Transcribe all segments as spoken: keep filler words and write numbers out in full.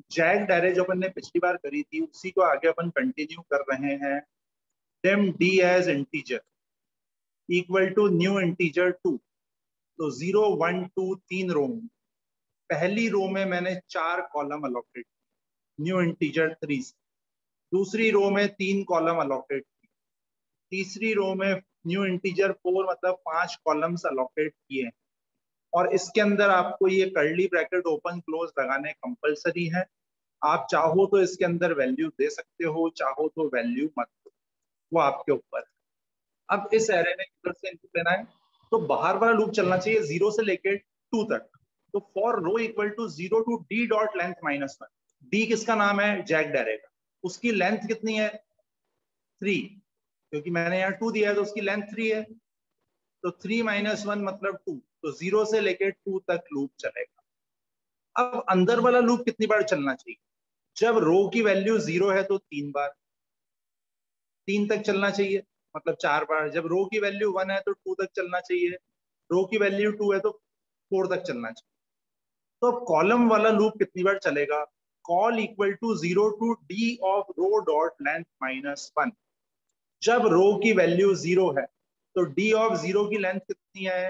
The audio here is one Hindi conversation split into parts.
जैग्ड एरे जो अपन ने पिछली बार करी थी उसी को आगे अपन कंटिन्यू कर रहे हैं। Dim d as integer equal to new integer two. तो जीरो वन टू तीन रो में, पहली रो में मैंने चार column allocate, new integer three से। दूसरी रो में तीन कॉलम अलोकेट किए। तीसरी रो में न्यू इंटीजर फोर मतलब पांच कॉलम्स अलोकेट किए। और इसके अंदर आपको ये कर्ली ब्रैकेट ओपन क्लोज लगाने कंपलसरी है। आप चाहो तो इसके अंदर वैल्यू दे सकते हो, चाहो तो वैल्यू मत दो, वो आपके ऊपर है। अब इस एरे में किधर से इनपुट लेना है, तो बाहर वाला लूप चलना चाहिए जीरो से लेके टू तक। तो for row equal to zero to d dot length minus one. D किसका नाम है, जैग्ड एरे का। उसकी लेंथ कितनी है, थ्री, क्योंकि मैंने यहाँ टू दिया है तो उसकी लेंथ थ्री है। तो थ्री माइनस वन मतलब टू, तो जीरो से लेके टू तक लूप चलेगा। अब अंदर वाला लूप कितनी बार चलना चाहिए, जब रो की वैल्यू जीरो है तो तीन बार, तीन तक चलना चाहिए मतलब चार बार। जब रो की वैल्यू वन है तो टू तक चलना चाहिए, रो की वैल्यू टू है तो फोर तक चलना चाहिए। तो कॉलम वाला लूप कितनी बार चलेगा, col equal to zero to d of row dot length minus one. जब रो की वैल्यू जीरो है तो डी ऑफ जीरो की लेंथ कितनी है,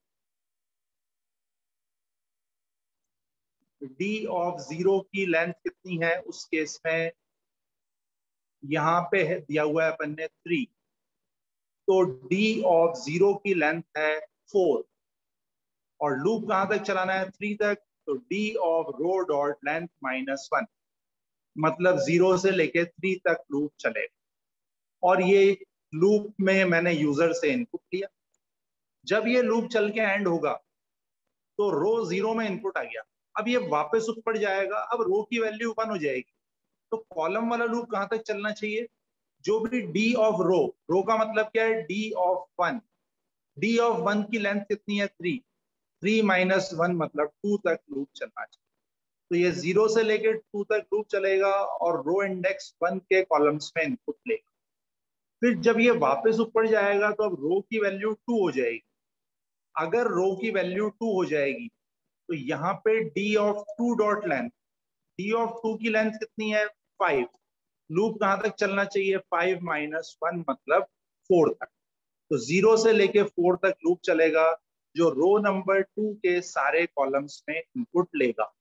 डी ऑफ जीरो की लेंथ कितनी है उस केस में, यहां पे है दिया हुआ है अपन ने थ्री, तो डी ऑफ जीरो की लेंथ है फोर। और लूप कहां तक चलाना है, थ्री तक। तो d of row dot length minus one मतलब जीरो से लेके थ्री तक लूप चलेगा। और ये लूप में मैंने यूजर से इनपुट लिया। जब ये लूप चल के एंड होगा तो रो जीरो में इनपुट आ गया, अब ये वापस ऊपर जाएगा, अब रो की वैल्यू वन हो जाएगी। तो कॉलम वाला लूप कहां तक चलना चाहिए, जो भी डी ऑफ रो, रो का मतलब क्या है, d of one. D of one की लेंथ कितनी है, थ्री, थ्री माइनस वन मतलब टू तक लूप चलना चाहिए। तो ये जीरो से लेकर टू तक लूप चलेगा और रो इंडेक्स वन के कॉलम्स में इनपुट लेगा। फिर जब ये वापस ऊपर जाएगा तो अब रो की वैल्यू टू हो जाएगी। अगर रो की वैल्यू टू हो जाएगी तो यहाँ पे d of two dot length, d of two की लेंथ कितनी है, फाइव। लूप कहां तक चलना चाहिए, फाइव माइनस वन मतलब फोर तक। तो जीरो से लेके फोर तक लूप चलेगा जो रो नंबर टू के सारे कॉलम्स में इनपुट लेगा।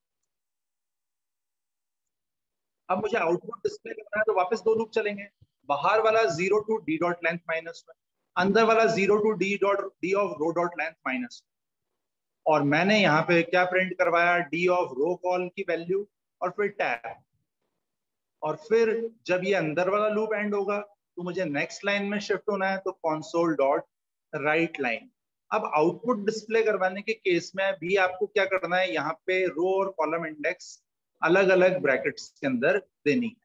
अब मुझे आउटपुट डिस्प्ले करना है तो वापस दो लूप चलेंगे। बाहर वाला zero to d dot length minus one, अंदर वाला zero to d dot d of row dot length minus one. और मैंने यहाँ पे क्या प्रिंट करवाया, डी ऑफ रो कॉल की वैल्यू और फिर टैब। और फिर जब ये अंदर वाला लूप एंड होगा तो मुझे नेक्स्ट लाइन में शिफ्ट होना है, तो कंसोल डॉट राइट लाइन। अब आउटपुट डिस्प्ले करवाने के केस में भी आपको क्या करना है, यहाँ पे रो और कॉलम इंडेक्स अलग अलग ब्रैकेट्स के अंदर देनी है।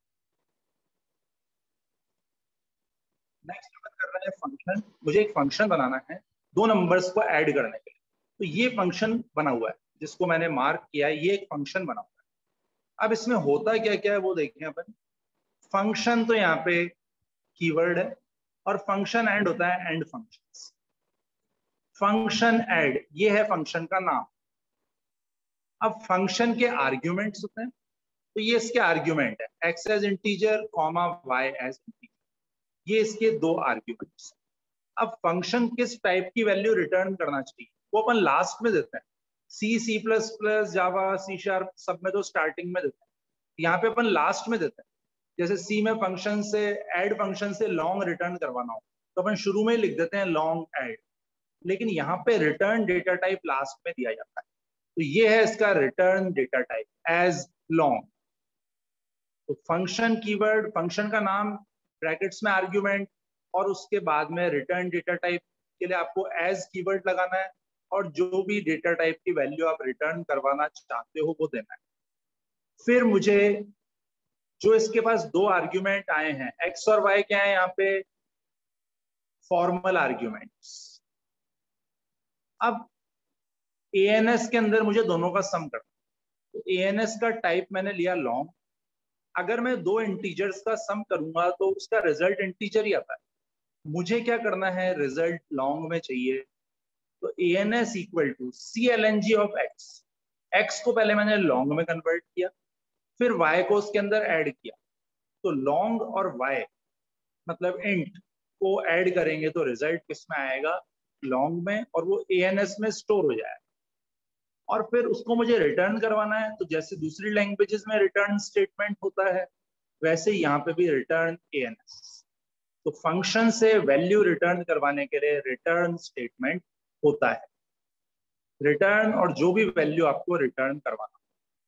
नेक्स्ट कर रहे हैं फंक्शन। मुझे एक फंक्शन बनाना है दो नंबर्स को ऐड करने के लिए। तो ये फंक्शन बना हुआ है जिसको मैंने मार्क किया है, ये एक फंक्शन बना हुआ है। अब इसमें होता क्या क्या है वो देखें अपन। फंक्शन तो यहाँ पे कीवर्ड है और फंक्शन एंड होता है एंड फंक्शंस। फंक्शन ऐड ये है फंक्शन का नाम। अब फंक्शन के आर्ग्यूमेंट्स होते हैं, तो ये इसके आर्ग्यूमेंट है, x as integer comma y as integer, ये इसके दो आर्ग्यूमेंट्स। अब फंक्शन किस टाइप की वैल्यू रिटर्न करना चाहिए वो अपन लास्ट में देते हैं। C C plus plus Java C sharp सब में तो स्टार्टिंग में देते हैं, यहाँ पे अपन लास्ट में देते हैं। जैसे सी में फंक्शन से ऐड फंक्शन से लॉन्ग रिटर्न करवाना हो तो अपन शुरू में लिख देते हैं लॉन्ग ऐड, लेकिन यहाँ पे रिटर्न डेटा टाइप लास्ट में दिया जाता है। तो ये है इसका return data type as long. तो फंक्शन कीवर्ड, फंक्शन का नाम, ब्रैकेट्स में आर्ग्यूमेंट, और उसके बाद में रिटर्न डेटा टाइप के लिए आपको एज कीवर्ड लगाना है और जो भी डेटा टाइप की वैल्यू आप रिटर्न करवाना चाहते हो वो देना है। फिर मुझे जो इसके पास दो आर्ग्यूमेंट आए हैं एक्स और वाई, क्या है यहाँ पे, फॉर्मल आर्ग्यूमेंट्स। अब ए एन एस के अंदर मुझे दोनों का सम करना, तो ए एन एस का टाइप मैंने लिया लॉन्ग। अगर मैं दो इंटीजर्स का सम करूंगा तो उसका रिजल्ट इंटीजर ही आता है। मुझे क्या करना है, रिजल्ट लॉन्ग में चाहिए। तो A N S equal to C L N G of x, x को पहले मैंने लॉन्ग में कन्वर्ट किया, फिर y को उसके अंदर ऐड किया, तो लॉन्ग और y मतलब इंट को ऐड करेंगे तो रिजल्ट किस में आएगा, लॉन्ग में, और वो एएनएस में स्टोर हो जाएगा। और फिर उसको मुझे रिटर्न करवाना है, तो जैसे दूसरी लैंग्वेजेस में रिटर्न स्टेटमेंट होता है वैसे यहाँ पे भी रिटर्न एएनएस। तो फंक्शन से वैल्यू रिटर्न करवाने के लिए रिटर्न स्टेटमेंट होता है, रिटर्न और जो भी वैल्यू आपको रिटर्न करवाना।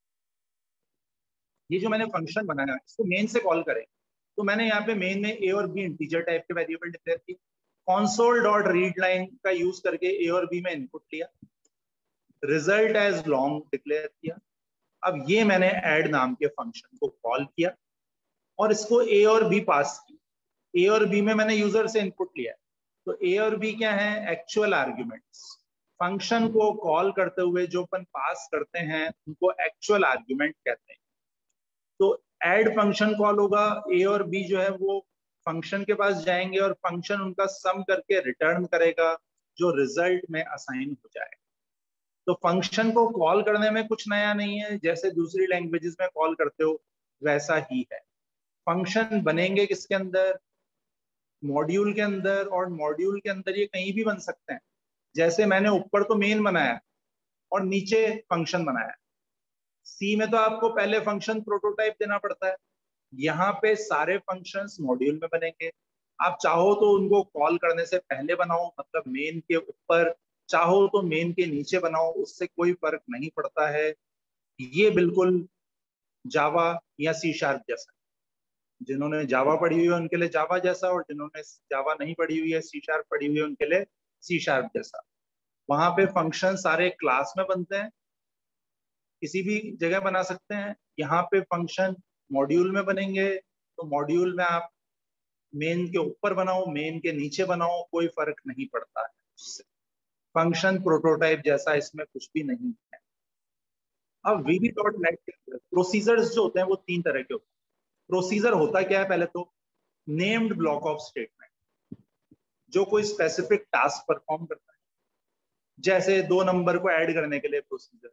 ये जो मैंने फंक्शन बनाया इसको मेन से कॉल करें, तो मैंने यहाँ पे मेन में ए और बी इंटीजर टाइप के वेरिएबल डिक्लेयर किए, कॉन्सोल डॉट रीड लाइन का यूज करके ए और बी में इनपुट लिया, रिजल्ट एज लॉन्ग डिक्लेयर किया। अब ये मैंने ऐड नाम के फंक्शन को कॉल किया और इसको ए और बी पास की। ए और बी में मैंने यूजर से इनपुट लिया, तो ए और बी क्या है, एक्चुअल आर्ग्यूमेंट्स। फंक्शन को कॉल करते हुए जो अपन पास करते हैं उनको एक्चुअल आर्ग्यूमेंट कहते हैं। तो ऐड फंक्शन कॉल होगा, ए और बी जो है वो फंक्शन के पास जाएंगे और फंक्शन उनका सम करके रिटर्न करेगा जो रिजल्ट में असाइन हो जाएगा। तो फंक्शन को कॉल करने में कुछ नया नहीं है, जैसे दूसरी लैंग्वेजेस में कॉल करते हो वैसा ही है। फंक्शन बनेंगे किसके अंदर, मॉड्यूल के अंदर, और मॉड्यूल के अंदर ये कहीं भी बन सकते हैं। जैसे मैंने ऊपर तो मेन बनाया और नीचे फंक्शन बनाया, सी में तो आपको पहले फंक्शन प्रोटोटाइप देना पड़ता है, यहाँ पे सारे फंक्शंस मॉड्यूल में बनेंगे। आप चाहो तो उनको कॉल करने से पहले बनाओ, मतलब मेन के ऊपर, चाहो तो मेन के नीचे बनाओ, उससे कोई फर्क नहीं पड़ता है। ये बिल्कुल जावा या सी शार्प जैसा, जिन्होंने जावा पढ़ी हुई है उनके लिए जावा जैसा, और जिन्होंने जावा नहीं पढ़ी हुई है सी शार्प पढ़ी हुई है उनके लिए सी शार्प जैसा। वहां पे फंक्शन सारे क्लास में बनते हैं, किसी भी जगह बना सकते हैं। यहाँ पे फंक्शन मॉड्यूल में बनेंगे, तो मॉड्यूल में आप मेन के ऊपर बनाओ मेन के नीचे बनाओ, कोई फर्क नहीं पड़ता है उससे। फंक्शन प्रोटोटाइप जैसा इसमें कुछ भी नहीं है। अब वीबी डॉट नेट के अंदर प्रोसीजर्स जो होते हैं वो तीन तरह के होते हैं। प्रोसीजर होता क्या है, पहले तो नेम्ड ब्लॉक ऑफ स्टेटमेंट जो कोई स्पेसिफिक टास्क परफॉर्म करता है, जैसे दो नंबर को ऐड करने के लिए प्रोसीजर,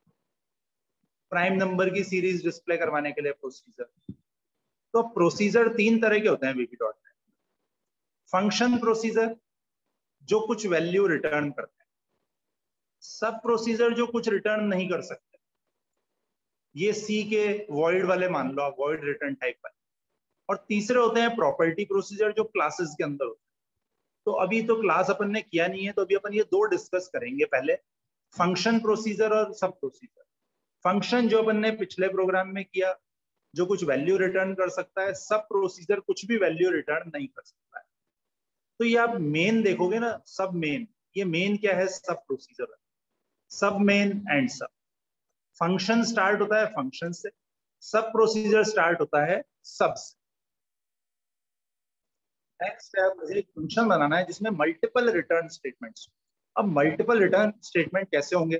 प्राइम नंबर की सीरीज डिस्प्ले करवाने के लिए प्रोसीजर। तो प्रोसीजर तीन तरह के होते हैं VB dot net. Function procedure जो कुछ वैल्यू रिटर्न करते हैं, सब प्रोसीजर जो कुछ रिटर्न नहीं कर सकते, ये सी के वॉइड वाले मान लो आप, वॉइड रिटर्न टाइप वाले। और तीसरे होते हैं प्रॉपर्टी प्रोसीजर जो क्लासेस के अंदर होते हैं। तो अभी तो क्लास अपन ने किया नहीं है, तो अभी अपन ये दो डिस्कस करेंगे, पहले फंक्शन प्रोसीजर और सब प्रोसीजर। फंक्शन जो अपन ने पिछले प्रोग्राम में किया जो कुछ वैल्यू रिटर्न कर सकता है, सब प्रोसीजर कुछ भी वैल्यू रिटर्न नहीं कर सकता है। तो ये आप मेन देखोगे ना, सब मेन, ये मेन क्या है, sub procedure, sub main end sub. Function start होता है फंक्शन से, सब प्रोसीजर स्टार्ट होता है सब से। नेक्स्ट है मुझे एक फंक्शन बनाना है जिसमें मल्टीपल रिटर्न स्टेटमेंट्स। अब मल्टीपल रिटर्न स्टेटमेंट कैसे होंगे,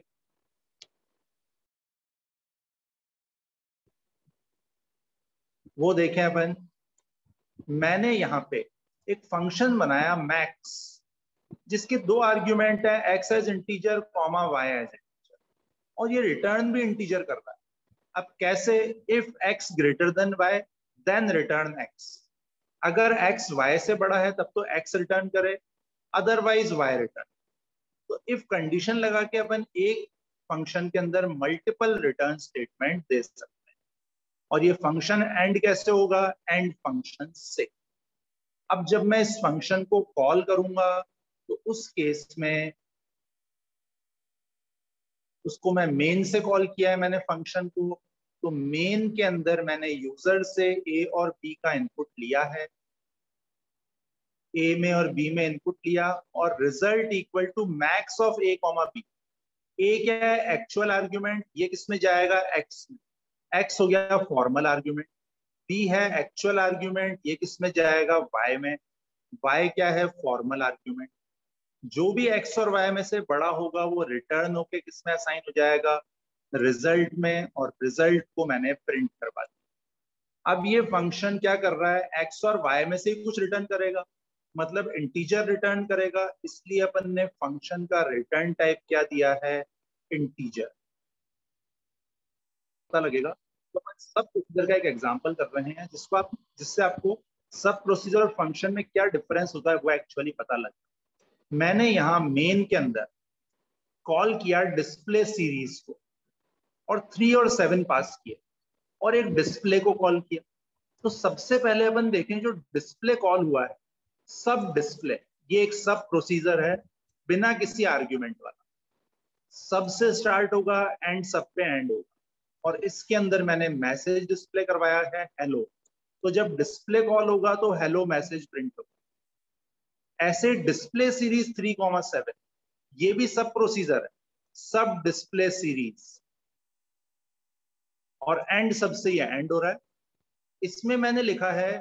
वो देखें अपन। मैंने यहाँ पे एक फंक्शन बनाया मैक्स, जिसके दो आर्ग्यूमेंट है, x as integer comma y as integer, और ये रिटर्न भी इंटीजर कर रहा है। अब कैसे, if x greater than y then return x. अगर एक्स वाई से बड़ा है तब तो एक्स रिटर्न करे, अदरवाइज वाई रिटर्न। तो इफ कंडीशन लगा के अपन एक फंक्शन के अंदर मल्टीपल रिटर्न स्टेटमेंट दे सकते हैं। और ये फंक्शन एंड कैसे होगा, एंड फंक्शन से। अब जब मैं इस फंक्शन को कॉल करूंगा तो उस केस में उसको मैं मेन से कॉल किया है मैंने फंक्शन को, तो मेन के अंदर मैंने यूजर से ए और बी का इनपुट लिया है, ए में और बी में इनपुट लिया, और result equal to max of A comma B. A क्या है, एक्चुअल आर्ग्यूमेंट, ये किस में जाएगा, एक्स में। एक्स हो गया फॉर्मल आर्ग्यूमेंट। बी है एक्चुअल आर्ग्यूमेंट, ये किस में जाएगा, वाई में। वाई क्या है, फॉर्मल आर्ग्यूमेंट। जो भी एक्स और वाई में से बड़ा होगा वो रिटर्न होके किस में असाइन हो जाएगा, रिजल्ट में, और रिजल्ट को मैंने प्रिंट करवा दिया। अब ये फंक्शन क्या कर रहा है, एक्स और वाई में से ही कुछ रिटर्न करेगा, मतलब इंटीजर रिटर्न करेगा, इसलिए अपन ने फंक्शन का रिटर्न टाइप क्या दिया है, इंटीजर। पता लगेगा तो अपन सब प्रोसीजर का एक एग्जांपल कर रहे हैं जिसको आप जिससे आपको सब प्रोसीजर और फंक्शन में क्या डिफरेंस होता है वो एक्चुअली पता लगे। मैंने यहाँ मेन के अंदर कॉल किया डिस्प्ले सीरीज को और थ्री और सेवन पास किए और एक डिस्प्ले को कॉल किया। तो सबसे पहले अपन देखें जो डिस्प्ले कॉल हुआ है सब डिस्प्ले, ये एक सब प्रोसीजर है बिना किसी आर्ग्यूमेंट वाला। सब से स्टार्ट होगा एंड सब पे एंड होगा और इसके अंदर मैंने मैसेज डिस्प्ले करवाया है हेलो। तो जब डिस्प्ले कॉल होगा तो हेलो मैसेज प्रिंट होगा। ऐसे display series three comma seven ये भी सब प्रोसीजर है, सब डिस्प्ले सीरीज और एंड सबसे ये एंड हो रहा है। इसमें मैंने लिखा है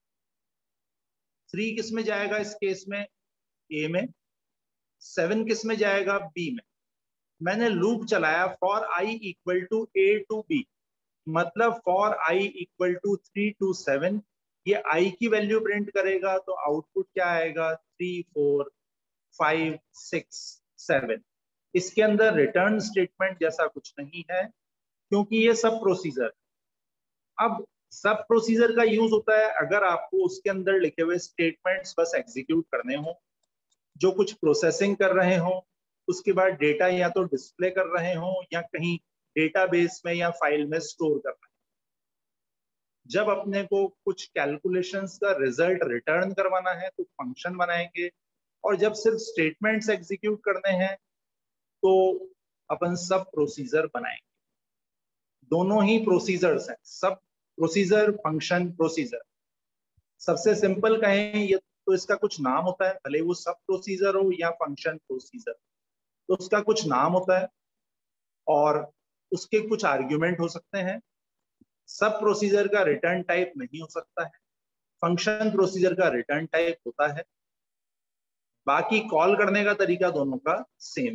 थ्री किस में जाएगा इस केस में ए में, सेवन किस में जाएगा बी में। मैंने लूप चलाया for I equal to A to B, मतलब for I equal to three to seven ये आई की वैल्यू प्रिंट करेगा तो आउटपुट क्या आएगा three four five six seven. इसके अंदर रिटर्न स्टेटमेंट जैसा कुछ नहीं है क्योंकि ये सब प्रोसीजर। अब सब प्रोसीजर का यूज होता है अगर आपको उसके अंदर लिखे हुए स्टेटमेंट्स बस एग्जीक्यूट करने हो, जो कुछ प्रोसेसिंग कर रहे हो, उसके बाद डेटा या तो डिस्प्ले कर रहे हो या कहीं डेटाबेस में या फाइल में स्टोर कर रहे हैं। जब अपने को कुछ कैलकुलेशंस का रिजल्ट रिटर्न करवाना है तो फंक्शन बनाएंगे और जब सिर्फ स्टेटमेंट्स एग्जीक्यूट करने हैं तो अपन सब प्रोसीजर बनाएंगे। दोनों ही प्रोसीजर्स हैं, सब प्रोसीजर फंक्शन प्रोसीजर। सबसे सिंपल कहें ये तो इसका कुछ नाम होता है, भले वो सब प्रोसीजर हो या फंक्शन प्रोसीजर, तो उसका कुछ नाम होता है और उसके कुछ आर्ग्यूमेंट हो सकते हैं। सब प्रोसीजर का रिटर्न टाइप नहीं हो सकता है, फंक्शन प्रोसीजर का रिटर्न टाइप होता है। बाकी कॉल करने का तरीका दोनों का सेम।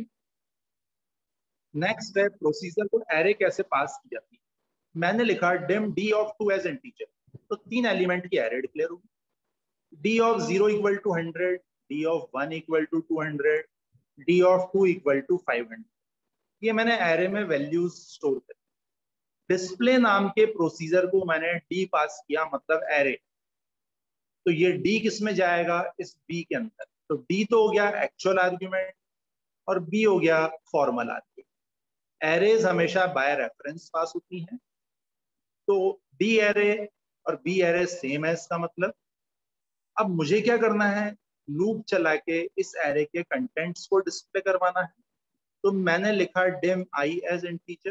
नेक्स्ट है प्रोसीजर को एरे कैसे पास की जाती है। मैंने लिखा dim D of two as integer, तो तीन एलिमेंट की एरे डिक्लेयर होगी। D of zero equal to hundred, D of one equal to two hundred, D of two equal to five hundred. ये मैंने एरे में वैल्यूज स्टोर कर। डिस्प्ले नाम के प्रोसीजर को मैंने डी पास किया, मतलब एरे। तो ये डी किस में जाएगा इस बी के अंदर, तो डी तो हो गया एक्चुअल आर्ग्यूमेंट और बी हो गया फॉर्मल आर्ग्यूमेंट। एरेज हमेशा बाय रेफरेंस पास होती हैं, तो डी एरे और बी एरे सेम है इसका मतलब। अब मुझे क्या करना है, लूप चला के इस एरे के कंटेंट्स को डिस्प्ले करवाना है। तो मैंने लिखा dim I as integer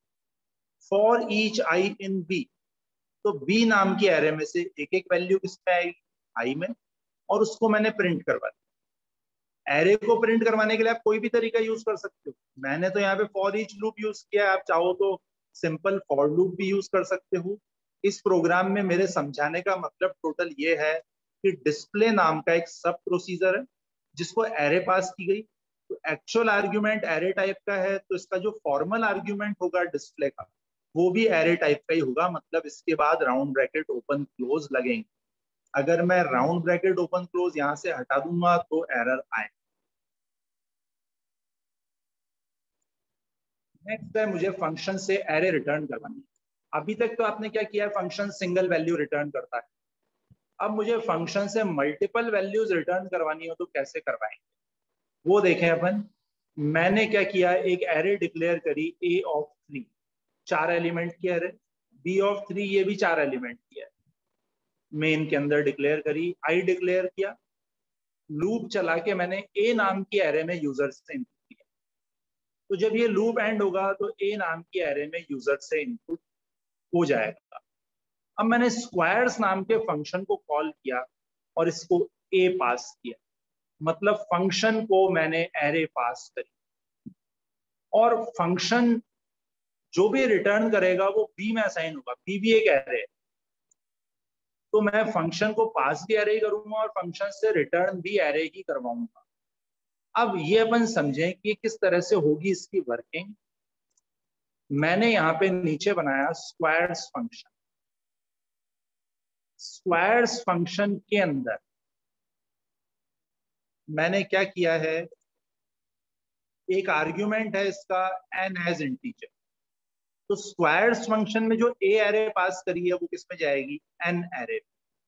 for each I in B. तो बी नाम की एरे में से एक एक वैल्यू किसमें आएगी आई में, और उसको मैंने प्रिंट करवा दिया। एरे को प्रिंट करवाने के लिए आप कोई भी तरीका यूज कर सकते हो। मैंने तो यहाँ पे फॉर ईच लूप यूज किया, आप चाहो तो सिंपल फॉर लूप भी यूज कर सकते हो। इस प्रोग्राम में मेरे समझाने का मतलब टोटल ये है कि डिस्प्ले नाम का एक सब प्रोसीजर है जिसको एरे पास की गई। तो एक्चुअल आर्ग्यूमेंट एरे टाइप का है, तो इसका जो फॉर्मल आर्ग्यूमेंट होगा डिस्प्ले का वो भी एरे टाइप का ही होगा, मतलब इसके बाद राउंड ब्रैकेट ओपन क्लोज लगेंगे। अगर मैं राउंड ब्रैकेट ओपन क्लोज यहां से हटा दूंगा तो एरर आए। नेक्स्ट है मुझे फंक्शन से एरे रिटर्न करवानी है। अभी तक तो आपने क्या किया, फंक्शन सिंगल वैल्यू रिटर्न करता है। अब मुझे फंक्शन से मल्टीपल वैल्यूज रिटर्न करवानी हो तो कैसे करवाएंगे वो देखें अपन। मैंने क्या किया, एक एरे डिक्लेयर करी ए ऑफ थ्री, चार एलिमेंट की एरे। बी ऑफ थ्री ये भी चार एलिमेंट की है, मेन के अंदर डिक्लेयर करी। आई डिक्लेयर किया, लूप चला के मैंने ए नाम की एरे में यूजर से इनपुट किया। तो जब ये लूप एंड होगा तो ए नाम की एरे में यूजर से इनपुट हो जाएगा। अब मैंने स्क्वायर्स नाम के फंक्शन को कॉल किया और इसको ए पास किया, मतलब फंक्शन को मैंने एरे पास करी और फंक्शन जो भी रिटर्न करेगा वो बी में असाइन होगा। बी भी एक एरे है, तो मैं फंक्शन को पास भी एरे ही करूंगा और फंक्शन से रिटर्न भी एरे ही करवाऊंगा। अब ये अपन समझें कि किस तरह से होगी इसकी वर्किंग। मैंने यहाँ पे नीचे बनाया स्क्वायर्स फंक्शन। स्क्वायर्स फंक्शन के अंदर मैंने क्या किया है, एक आर्ग्यूमेंट है इसका एन एज इंटीजर। तो स्क्वायर्स फंक्शन में जो ए एरे पास करी है वो किस में जाएगी, एन एरे।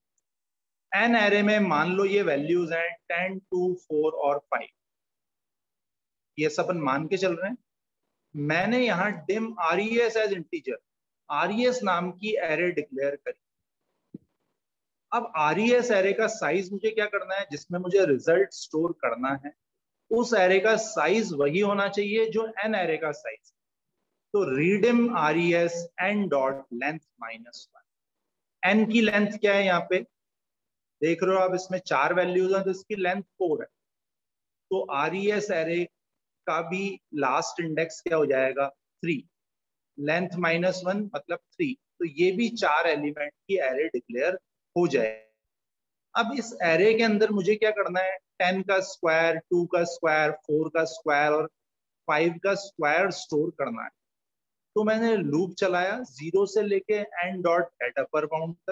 एन एरे में मान लो ये वैल्यूज हैं टेन, टू, फोर और फाइव, ये सब अपन मान के चल रहे हैं। मैंने यहाँ dim R E S as integer, R E S नाम की एरे डिक्लेयर करी। अब आर ई एस एरे का साइज मुझे क्या करना है, जिसमें मुझे रिजल्ट स्टोर करना है, उस एरे का साइज वही होना चाहिए जो एन एरे का साइज। तो redim R E S N dot length minus one. N की लेंथ क्या है, यहाँ पे देख रहे हो आप, इसमें चार वैल्यूज हैं तो इसकी लेंथ फोर है। तो आर ई एस एरे का भी लास्ट इंडेक्स क्या हो जाएगा, थ्री। लेंथ माइनस वन मतलब थ्री, तो ये भी चार एलिमेंट की एरे डिक्लेयर हो जाए। अब इस एरे के अंदर मुझे क्या करना है, टेन का स्क्वायर, टू का स्क्वायर, फोर का स्क्वायर और फाइव का स्क्वायर स्टोर करना है। तो मैंने लूप चलाया जीरो से लेके N dot get upper bound तक।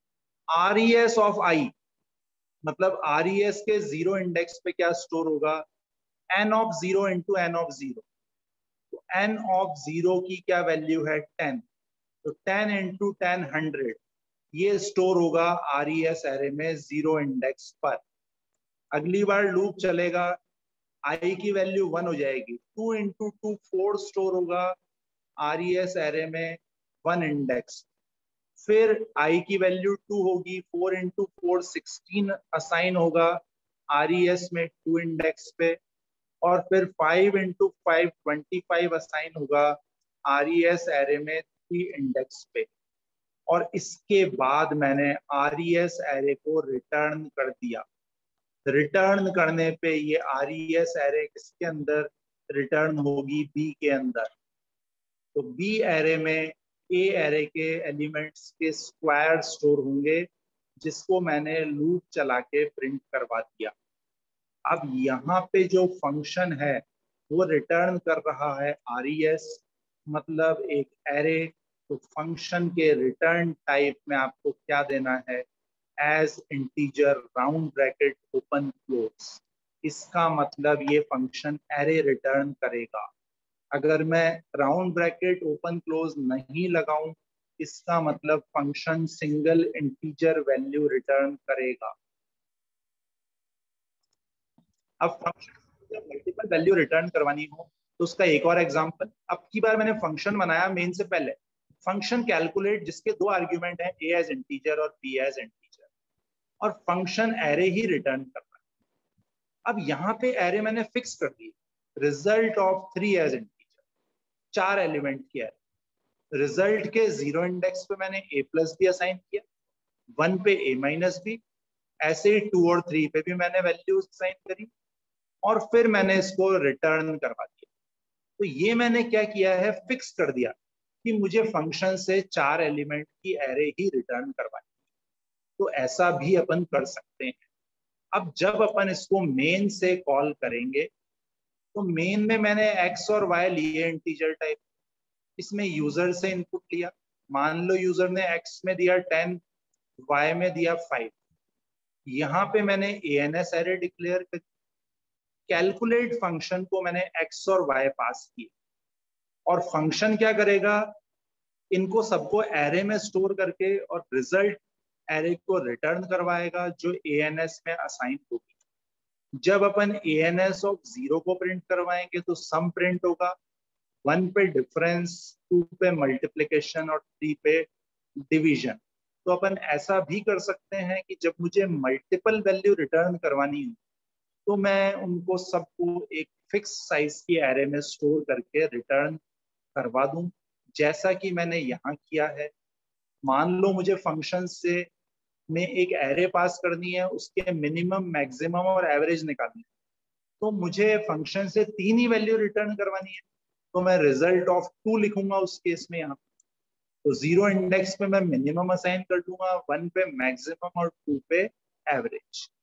R E S of I मतलब आर ई एस के जीरो इंडेक्स पे क्या स्टोर होगा, N of zero into N of zero. तो एन ऑफ जीरो की क्या वैल्यू है, टेन, तो टेन इंटू टेन हंड्रेड, ये स्टोर होगा आर ई एस एरे में जीरो इंडेक्स पर। अगली बार लूप चलेगा, आई की वैल्यू वन हो जाएगी, two into two four store होगा आर ई एस एरे में वन इंडेक्स। फिर आई की वैल्यू टू होगी, four into four sixteen assign होगा आर ई एस में टू इंडेक्स पे। और फिर five into five twenty five assign होगा आर ई एस एरे में थ्री इंडेक्स पे। और इसके बाद मैंने आर ई एस एरे को रिटर्न कर दिया। रिटर्न करने पे ये आर ई एस एरे किसके अंदर रिटर्न होगी, बी के अंदर। तो बी एरे में ए एरे के एलिमेंट्स के स्क्वायर स्टोर होंगे, जिसको मैंने लूप चला के प्रिंट करवा दिया। अब यहाँ पे जो फंक्शन है वो रिटर्न कर रहा है आर ई एस मतलब एक एरे। तो फंक्शन के रिटर्न टाइप में आपको क्या देना है, as integer round bracket open close. इसका मतलब ये फंक्शन एरे रिटर्न करेगा। अगर मैं राउंड ब्रैकेट ओपन क्लोज नहीं लगाऊं, इसका मतलब function single integer value return करेगा। अब फंक्शन मल्टीपल वैल्यू रिटर्न करवानी हो तो उसका एक और एग्जांपल, अब की बार मैंने फंक्शन बनाया मेन से पहले, फंक्शन कैलकुलेट जिसके दो आर्ग्यूमेंट हैं, ए एज इंटीजर और बी एज इंटीजर, और फंक्शन एरे ही रिटर्न कर रहा है। अब यहाँ पे एरे मैंने फिक्स कर दी, result of three as integer, चार एलिमेंट की एरे। रिजल्ट के जीरो इंडेक्स पे मैंने ए प्लस बी असाइन किया, वन पे ए माइनस बी, ऐसे ही टू और थ्री पे भी मैंने वैल्यूज असाइन करी, और फिर मैंने इसको रिटर्न करवा दिया। तो ये मैंने क्या किया है, फिक्स कर दिया कि मुझे फंक्शन से चार एलिमेंट की एरे ही रिटर्न करवानी। तो ऐसा भी अपन कर सकते हैं। अब जब अपन इसको मेन से कॉल करेंगे, तो मेन में मैंने एक्स और वाई लिए इंटीजर टाइप, इसमें यूजर से इनपुट लिया। मान लो यूजर ने एक्स में दिया टेन, वाई में दिया फाइव। यहाँ पे मैंने A N S array declare कर, कैलकुलेट फंक्शन को मैंने एक्स और वाई पास किए, और फंक्शन क्या करेगा, इनको सबको एरे में स्टोर करके और रिजल्ट एरे को रिटर्न करवाएगा जो ए एन एस में असाइन होगी। जब अपन A N S of zero को प्रिंट करवाएंगे तो सम प्रिंट होगा, वन पे डिफरेंस, टू पे मल्टीप्लिकेशन और थ्री पे डिवीजन। तो अपन ऐसा भी कर सकते हैं कि जब मुझे मल्टीपल वैल्यू रिटर्न करवानी हो तो मैं उनको सबको एक फिक्स साइज की एरे में स्टोर करके रिटर्न करवा दूं, जैसा कि मैंने यहाँ किया है। मान लो मुझे फंक्शन से में एक एरे पास करनी है, उसके मिनिमम, मैक्सिमम और एवरेज निकालनी है, तो मुझे फंक्शन से तीन ही वैल्यू रिटर्न करवानी है, तो मैं रिजल्ट ऑफ टू लिखूंगा उस केस में। यहाँ तो जीरो इंडेक्स पे मैं मिनिमम असाइन कर दूंगा, वन पे मैक्सिमम और टू पे एवरेज।